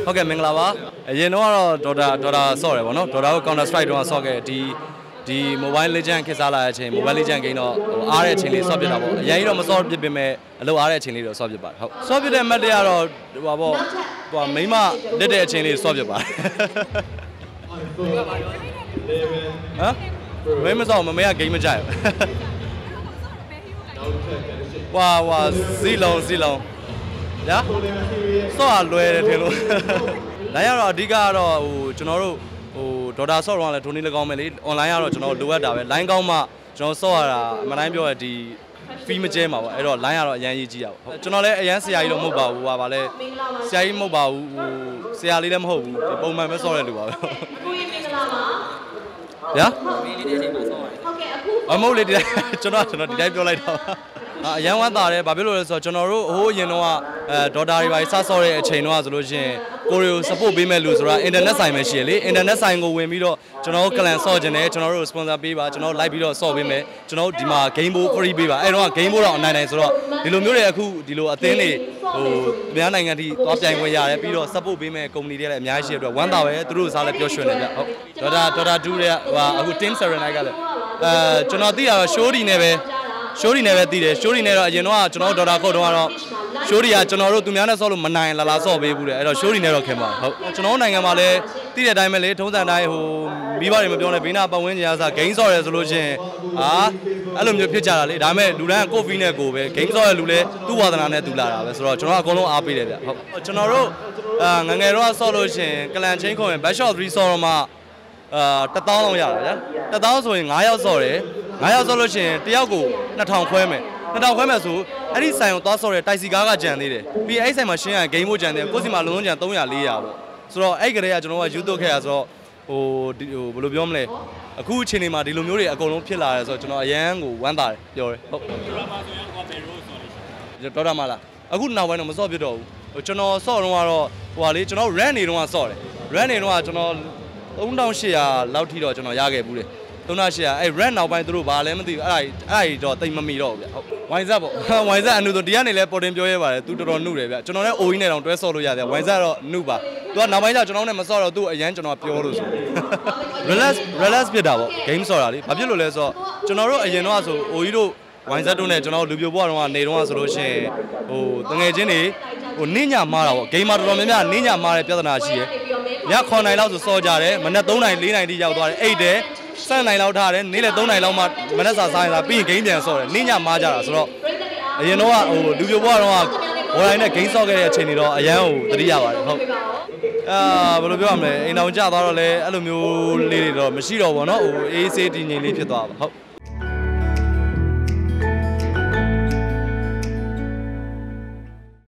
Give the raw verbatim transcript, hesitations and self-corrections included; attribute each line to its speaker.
Speaker 1: ဟုတ်ကဲ့မင်္ဂလာပါအရင်တော့ဒေါ်တာဒေါ်တာဆော့တယ်ဗောနော်ဒေါ်တာကို Counter Strike တော့ဆော့ခဲ့ဒီဒီ Mobile Legend ခေတ်စားလာတဲ့အချိန် Mobile Legend game တော့ဟိုအားတဲ့အချိန်လေးဆော့ပြတာဗောအရင်တော့မဆော့ပြပြင်မဲ့အလုပ်အားတဲ့အချိန်လေးတော့ဆော့ပြပါတယ်ဟုတ်ဆော့ပြတဲ့မတ်တရတော့ဟိုပါဗောဟိုမိမလက်တဲ့အချိန်လေးဆော့ပြပါတယ်ဟမ်မင်းမဆော့မမေက game မကြိုက်ဘူးဝါဝါစီလုံးစီလုံးညာဆော့ရလွယ်တယ်ထင်လို့လိုင်းရတော့အဓိကကတော့ဟိုကျွန်တော်တို့ဟိုဒေါ်တာဆော့တော့လည်းဒိုနီလည်းကောင်းမယ်လေ online ကတော့ကျွန်တော်လိုအပ်တာပဲ line ကောင်းမှကျွန်တော်ဆော့ရတာအမှန်တိုင်းပြောရဒီ fee မကျဲမှာပေါ့အဲ့တော့ line ကတော့အရန်ကြီးကြီးတာပေါ့ကျွန်တော်လည်းအရန်ဆရာကြီးတော့မဟုတ်ပါဘူးဟာဗာလဲဆရာကြီးမဟုတ်ပါဘူးဟိုဆရာလေးလည်းမဟုတ်ဘူးဒီပုံမှန်ပဲဆော့ရတဲ့လူပါပဲကိုရင်မင်္ဂလာပါညာမင်းလေးတဲ့အချိန်မှာဆော့ရတယ်ဟုတ်ကဲ့အခုအမဟုတ်လေဒီကျွန်တော်ကျွန်တော်ဒီတိုင်းပြောလိုက်တော့အရန်ဝမ်းသာတယ်ဘာဖြစ်လို့လဲဆိုတော့ကျွန်တော်တို့ဟိုးရင်တော့အဲဒေါ်တာတွေပါစဆော့တဲ့အချိန်တော့ဆိုလို့ရှိရင်ကိုရီကို support ပေးမဲ့လူဆိုတာ internet ဆိုင်ပဲရှိရလေ internet ဆိုင်ကိုဝင်ပြီးတော့ကျွန်တော်တို့ clan ဆော့ခြင်းနဲ့ကျွန်တော်တို့ sponsor ပေးပါကျွန်တော်တို့ like ပြီးတော့ဆော့ပေးမယ်ကျွန်တော်တို့ဒီမှာ game board free ပေးပါအဲ့တော့ game board တော့အနိုင်နိုင်ဆိုတော့ဒီလိုမျိုးတွေအခုဒီလိုအသင်းတွေဟိုအများနိုင်ငံထိသွားပြိုင်ခွင့်ရတယ်ပြီးတော့ support ပေးမဲ့ company တွေလည်းအများကြီးရှိတဲ့အတွက်ဝမ်းသာပဲသူတို့စားလည်းပျော်ရွှင်တယ်ဗျဟုတ်ဒေါ်တာဒေါ်တာ2တွေကဟိုအခု team serenite ကလည်းအဲကျွန်တော်သိရတော့ show ဒီနဲ့ပဲရှိုးရီနဲ့ပဲတည်တယ်ရှိုးရီနဲ့တော့အရင်တော့ကျွန်တော်ဒေါ်တာကုတ်တော့ကတော့ရှိုးရီကကျွန်တော်တို့သူများနဲ့ဆော့လို့မနိုင်လာလာဆော့ပေးဘူးလေအဲ့တော့ရှိုးရီနဲ့တော့ခင်ပါဟုတ်ကျွန်တော်နိုင်ငံမှာလည်းတည်တဲ့အတိုင်းပဲလေထုံးစံတိုင်းဟိုမိဘတွေမပြောနဲ့ဘေးနာပတ်ဝန်းကျင်အားစားဂိမ်းဆော့ရဲဆိုလို့ချင်းဟာအဲ့လိုမျိုးဖြစ်ကြတာလေဒါပေမဲ့လူတိုင်းကိုဖီနဲ့ကိုပဲဂိမ်းဆော့ရဲလူလည်းသူ့ဝါသနာနဲ့သူလာတာပဲဆိုတော့ကျွန်တော်အကုန်လုံးအားပေးတယ်ဗျဟုတ်ကျွန်တော်တို့အာငငယ်တော့ဆော့လို့ချင်းကလန်ချင်းခွန် back shot 3ဆော့တော့မှအာတစ်သောင်းလောက်ရတာဗျာတစ်သောင်းဆိုရင်၅ယောက်ဆော့တယ်၅ယောက်ဆော့လို့ရှိရင်တယောက်ကိုနှစ်ထောင်ခွဲမယ်နှစ်ထောင်ခွဲမယ်ဆိုအဲ့ဒီဆိုင်ကိုသွားဆော့တဲ့တိုက်စီကားကကြံသေးတယ်ပြီးအဲ့ဆိုင်မှာရှင်းရဂိမ်းမို့ကြံသေးတယ်ကိုယ်စီမှာလုံးလုံးကြံ၃၀၀ ၄၀၀ပေါ့ဆိုတော့အဲ့ကလေးကကျွန်တော်ကယူသွတ်ခဲ့ရဆိုတော့ဟိုဟိုဘယ်လိုပြောမလဲအခုအချိန်လေးမှာဒီလိုမျိုးတွေအကုန်လုံးဖြစ်လာတယ်ဆိုတော့ကျွန်တော်အရန်ကိုဝမ်းသာတယ်ပြောတယ်ဟုတ်ဒေါ်တာမလားအခုနောက်ပိုင်းတော့မဆော့ပြတော့ဘူးကျွန်တော်ဆော့တော့ကတော့ဟိုဟာလေကျွန်တော် run နေတော့ကဆော့တယ် run နေတော့ကကျွန်တော်၃တောင်၈ရာလောက်ထိတော့ကျွန်တော်ရခဲ့ဘူးလေသုံးနာရှိရအဲ့ rent နောက်ပိုင်းသူတို့ဘာလဲမသိဘူးအဲ့ဒါအဲ့ဒါတော့တိတ်မမီတော့ဘူးဗျဟုတ်ဝိုင်းဆက်ပေါ့ဝိုင်းဆက်အနုဆိုဒီကနေလဲပေါ်တင်ပြောရဲပါတယ်သူတော်တော်နှုတယ်ဗျကျွန်တော်လည်းအိုကြီးနဲ့တောင်တွဲဆော့လို့ရတယ်ဝိုင်းဆက်တော့နှုပါသူကနောက်ပိုင်းကျကျွန်တော်နဲ့မဆော့တော့သူ့အရန်ကျွန်တော်ပြောလို့ဆို relax relax ဖြစ်တာပေါ့ game ဆော့တာလေဘာဖြစ်လို့လဲဆိုတော့ကျွန်တော်တို့အရင်တော့ဆိုအိုကြီးတို့ဝိုင်းဆက်တို့နဲ့ကျွန်တော်လူပြိုဘွားတော့ကနေတော့ဆိုလို့ရှိရင်ဟိုတငယ်ချင်းတွေဟိုနင်းညမားတာပေါ့ game မှာတော်တော်များများနင်းညမားတဲ့ပြဿနာရှိရယ်ညခုနှစ်နိုင်လောက်ဆိုဆော့ကြတယ်မနေ့သုံးနိုင်လေးနိုင်တိရောက်သွားတယ်အိတ်တယ်စက်နိုင်လောက်ထားတယ်နေ့လည်းသုံးနိုင်လောက်မှမနက်စာစားရင်လာပြီးရင်ဂိမ်းပြန်ဆော့တယ်နေ့ညမားကြတာဆိုတော့အရင်တော့ဟိုလူပြိုဘွားတော့ဘော်တိုင်းနဲ့ဂိမ်းဆော့ခဲ့တဲ့အချိန်တွေတော့အရန်ဟိုတတိရပါတယ်ဟုတ်အာဘယ်လိုပြောရမလဲအိမ်အောင်ကြသွားတော့လဲအဲ့လိုမျိုးလေးတွေတော့မရှိတော့ဘူးเนาะဟိုအေးဆေးတည်ငြိမ်လေးဖြစ်သွားပါဟုတ်